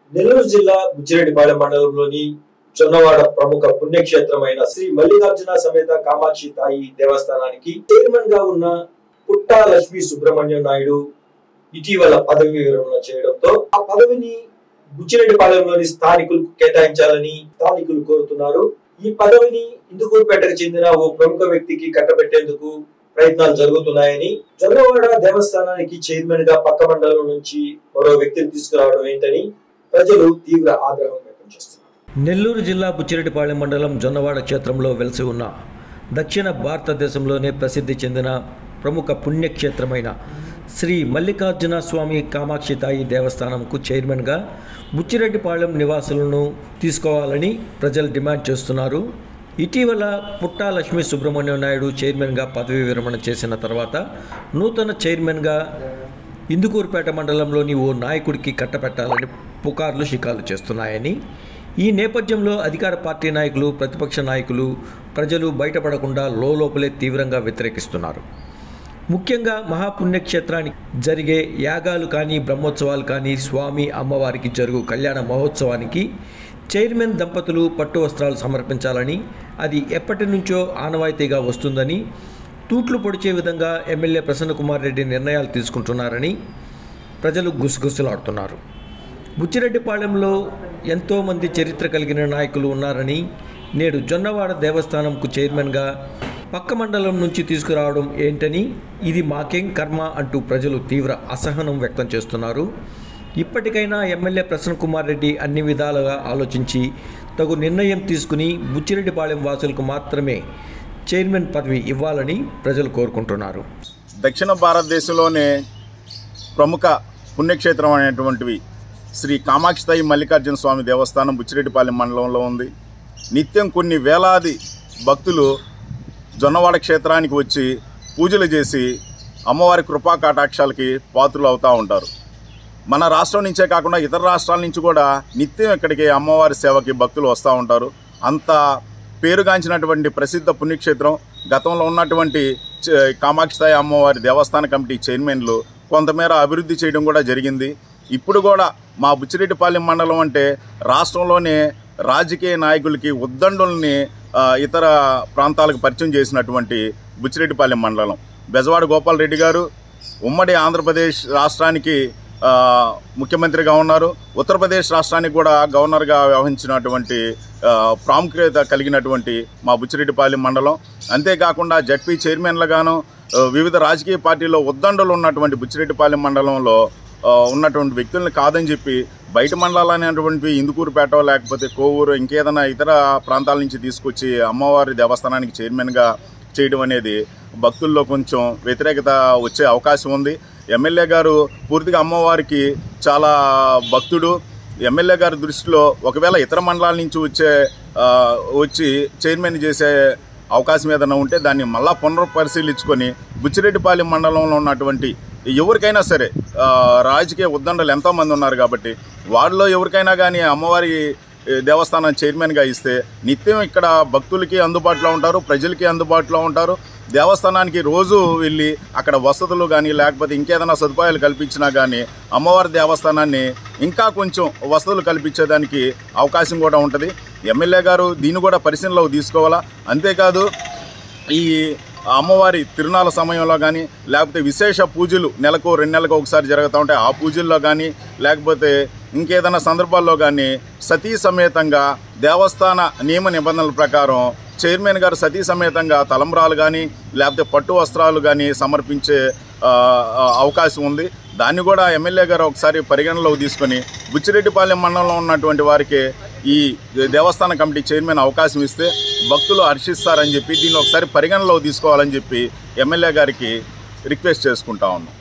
నెల్లూరు జిల్లా బుచ్చిరెడ్డిపాళెం మండలంలోని జొన్నవాడ ప్రముఖ పుణ్యక్షేత్రమైన శ్రీ మల్లికార్జున సమేత కామాక్షి తాయి దేవస్థానానికి చైర్మన్ గా ఉన్న పుట్టా లక్ష్మీ సుబ్రహ్మణ్యం నాయుడు ఇటీవల పదవి విరమణ చేయడంతో ఆ పదవిని బుచ్చిరెడ్డిపాళెంలోని స్థానికులకు కేటాయించాలని స్థానికులు కోరుతున్నారు. ఈ పదవిని ఇందుకూరుపేటకు చెందిన ఓ ప్రముఖ వ్యక్తికి కట్టబెట్టేందుకు ప్రయత్నాలు జరుగుతున్నాయని, జొన్నవాడ దేవస్థానానికి చైర్మన్ గా పక్క మండలం నుంచి మరో వ్యక్తిని తీసుకురావడం ఏంటని ప్రజలు తీవ్ర ఆగ్రహం వ్యక్తం చేస్తున్నారు. నెల్లూరు జిల్లా బుచ్చిరెడ్డిపాళెం మండలం జొన్నవాడ క్షేత్రంలో వెలిసి ఉన్న దక్షిణ భారతదేశంలోనే ప్రసిద్ధి చెందిన ప్రముఖ పుణ్యక్షేత్రమైన శ్రీ మల్లికార్జున స్వామి కామాక్షి తాయి దేవస్థానంకు చైర్మన్గా బుచ్చిరెడ్డిపాళెం నివాసులను తీసుకోవాలని ప్రజలు డిమాండ్ చేస్తున్నారు. ఇటీవల పుట్టా లక్ష్మీ సుబ్రహ్మణ్యం నాయుడు చైర్మన్గా పదవి విరమణ చేసిన తర్వాత నూతన చైర్మన్గా ఇందుకూరుపేట మండలంలోని ఓ నాయకుడికి కట్టపెట్టాలని పుకార్లు షికార్లు చేస్తున్నాయని, ఈ నేపథ్యంలో అధికార పార్టీ నాయకులు, ప్రతిపక్ష నాయకులు, ప్రజలు బయటపడకుండా లోపలే తీవ్రంగా వ్యతిరేకిస్తున్నారు. ముఖ్యంగా మహాపుణ్యక్షేత్రానికి జరిగే యాగాలు కానీ, బ్రహ్మోత్సవాలు కానీ, స్వామి అమ్మవారికి జరుగు కళ్యాణ మహోత్సవానికి చైర్మన్ దంపతులు పట్టు వస్త్రాలు సమర్పించాలని, అది ఎప్పటి నుంచో ఆనవాయితీగా వస్తుందని, తూట్లు పొడిచే విధంగా ఎమ్మెల్యే ప్రసన్న కుమార్ రెడ్డి నిర్ణయాలు తీసుకుంటున్నారని ప్రజలు గుసగుసలాడుతున్నారు. బుచ్చిరెడ్డిపాళెంలో ఎంతోమంది చరిత్ర కలిగిన నాయకులు ఉన్నారని, నేడు జొన్నవాడ దేవస్థానంకు చైర్మన్గా పక్క మండలం నుంచి తీసుకురావడం ఏంటని, ఇది మాకేం కర్మ అంటూ ప్రజలు తీవ్ర అసహనం వ్యక్తం చేస్తున్నారు. ఇప్పటికైనా ఎమ్మెల్యే ప్రసన్న కుమార్ రెడ్డి అన్ని విధాలుగా ఆలోచించి తగు నిర్ణయం తీసుకుని బుచ్చిరెడ్డిపాళెం వాసులకు మాత్రమే చైర్మన్ పదవి ఇవ్వాలని ప్రజలు కోరుకుంటున్నారు. దక్షిణ భారతదేశంలోనే ప్రముఖ పుణ్యక్షేత్రం అనేటువంటివి శ్రీ కామాక్షి తాయి మల్లికార్జున స్వామి దేవస్థానం బుచ్చిరెడ్డిపాళెం మండలంలో ఉంది. నిత్యం కొన్ని వేలాది భక్తులు జొన్నవాడ క్షేత్రానికి వచ్చి పూజలు చేసి అమ్మవారి కృపా కటాక్షాలకి పాత్రలు అవుతూ ఉంటారు. మన రాష్ట్రం నుంచే కాకుండా ఇతర రాష్ట్రాల నుంచి కూడా నిత్యం ఇక్కడికి అమ్మవారి సేవకి భక్తులు వస్తూ ఉంటారు. అంత పేరుగాంచినటువంటి ప్రసిద్ధ పుణ్యక్షేత్రం. గతంలో ఉన్నటువంటి కామాక్షి తాయి అమ్మవారి దేవస్థాన కమిటీ చైర్మన్లు కొంతమేర అభివృద్ధి చేయడం కూడా జరిగింది. ఇప్పుడు కూడా మా బుచ్చిరెడ్డిపాళెం మండలం అంటే రాష్ట్రంలోనే రాజకీయ నాయకులకి ఉద్దండుల్ని ఇతర ప్రాంతాలకు పరిచయం చేసినటువంటి బుచ్చిరెడ్డిపాళెం మండలం. బెజవాడ గోపాల్ రెడ్డి గారు ఉమ్మడి ఆంధ్రప్రదేశ్ రాష్ట్రానికి ముఖ్యమంత్రిగా ఉన్నారు. ఉత్తరప్రదేశ్ రాష్ట్రానికి కూడా గవర్నర్గా వ్యవహరించినటువంటి ప్రాముఖ్యత కలిగినటువంటి మా బుచ్చిరెడ్డిపాళెం మండలం. అంతేకాకుండా జడ్పీ చైర్మన్లుగాను వివిధ రాజకీయ పార్టీల్లో ఉద్దండులు ఉన్నటువంటి బుచ్చిరెడ్డిపాళెం మండలంలో ఉన్నటువంటి వ్యక్తులను కాదని చెప్పి బయట మండలాలు అనేటువంటివి ఇందుకూరుపేట లేకపోతే కోవూరు ఇంకేదైనా ఇతర ప్రాంతాల నుంచి తీసుకొచ్చి అమ్మవారి దేవస్థానానికి చైర్మన్గా చేయడం అనేది భక్తుల్లో కొంచెం వ్యతిరేకత వచ్చే అవకాశం ఉంది. ఎమ్మెల్యే గారు పూర్తిగా అమ్మవారికి చాలా భక్తుడు. ఎమ్మెల్యే గారి దృష్టిలో ఒకవేళ ఇతర మండలాల నుంచి వచ్చి చైర్మన్ చేసే అవకాశం ఏదైనా ఉంటే దాన్ని మళ్ళా పునఃపరిశీలించుకొని బుచ్చిరెడ్డిపాళెం మండలంలో ఉన్నటువంటి ఎవరికైనా సరే రాజకీయ ఉద్దండలు ఎంతోమంది ఉన్నారు కాబట్టి వారిలో ఎవరికైనా కానీ అమ్మవారి దేవస్థానం చైర్మన్గా ఇస్తే నిత్యం ఇక్కడ భక్తులకి అందుబాటులో ఉంటారు, ప్రజలకి అందుబాటులో ఉంటారు. దేవస్థానానికి రోజు వెళ్ళి అక్కడ వసతులు కానీ లేకపోతే ఇంకేదైనా సదుపాయాలు కల్పించినా కానీ అమ్మవారి దేవస్థానాన్ని ఇంకా కొంచెం వసతులు కల్పించేదానికి అవకాశం కూడా ఉంటుంది. ఎమ్మెల్యే గారు దీన్ని కూడా పరిశీలనలోకి తీసుకోవాలా. అంతేకాదు ఈ అమ్మవారి తిరునాళ్ళ సమయంలో కానీ లేకపోతే విశేష పూజలు నెలకు 2 నెలలకు ఒకసారి జరుగుతూ ఉంటాయి. ఆ పూజల్లో కానీ లేకపోతే ఇంకేదైనా సందర్భాల్లో కానీ సతీ సమేతంగా దేవస్థాన నియమ నిబంధనల ప్రకారం చైర్మన్ గారు సతీ సమేతంగా తలంబ్రాలు కానీ లేకపోతే పట్టు వస్త్రాలు కానీ సమర్పించే అవకాశం ఉంది. దాన్ని కూడా ఎమ్మెల్యే గారు ఒకసారి పరిగణనలోకి తీసుకొని బుచ్చిరెడ్డిపాళెం మండలంలో ఉన్నటువంటి వారికి ఈ దేవస్థాన కమిటీ చైర్మన్ అవకాశం ఇస్తే భక్తులు హర్షిస్తారని చెప్పి దీన్ని ఒకసారి పరిగణనలోకి తీసుకోవాలని చెప్పి ఎమ్మెల్యే గారికి రిక్వెస్ట్ చేసుకుంటా ఉన్నాం.